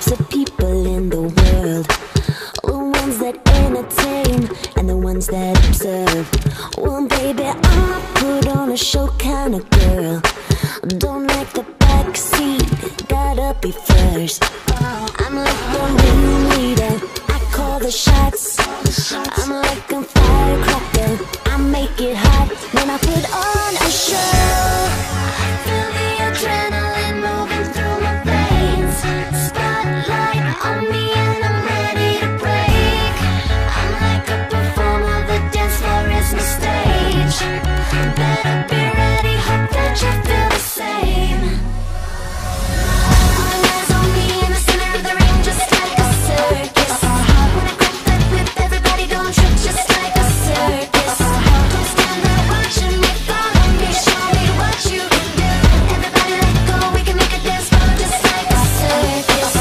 types of people in the world. The ones that entertain and the ones that observe. Well, baby, I'm a put on a show kind of girl. Don't like the backseat, gotta be first. I'm like the ringleader, I call the shots. I'm like a firecracker, I make it hot when I put on a show. Feel the adrenaline moving through my veins. Spotlight on me and I'm ready to break. I'm like a performer, the dance floor is my stage. Better be ready, hope that you feel the same. All eyes on me in the center of the ring, just like a circus. When I crack that whip, everybody don't trip, just like a circus. Don't stand there watching me, follow me, show me what you can do. Everybody let go, we can make a dance floor just like a circus.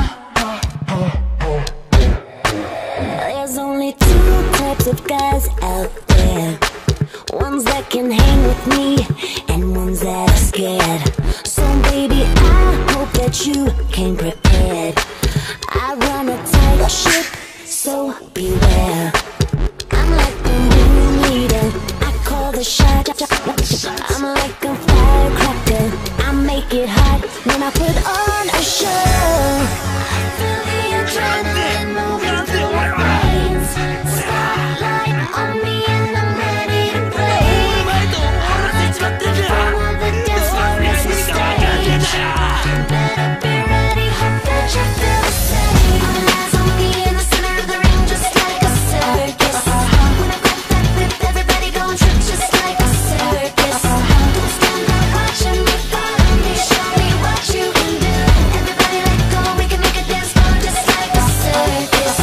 There's only two types of guys out there. Ones that can hang with me and ones that are scared. So baby, I hope that you came prepared. I run a tight ship, so beware. I'm like the ringleader, I call the shot. I'm like a firecracker, I make it hot when I put on a show. Feel the adrenaline moving through my veins. Spotlight on me and I'm ready to break. I'm like a performer, the dance floor is my stage. Better be ready, hope that you feel the same. All eyes on me in the center of the ring, just like a circus. When I crack that whip, everybody gon' trip, just like a circus. Don't stand there watching me, follow me, show me what you can do. Everybody let go, we can make a dance floor just like a circus.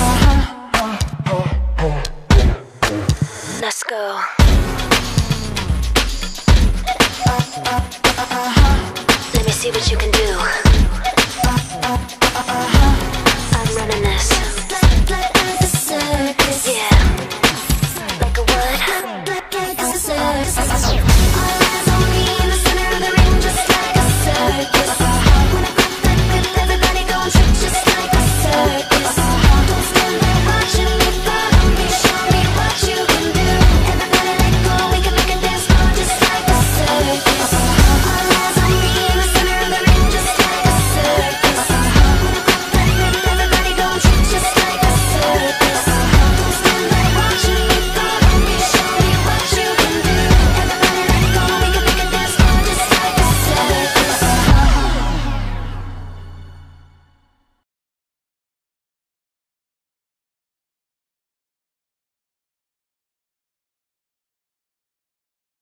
Let's go. Let me see what you can do.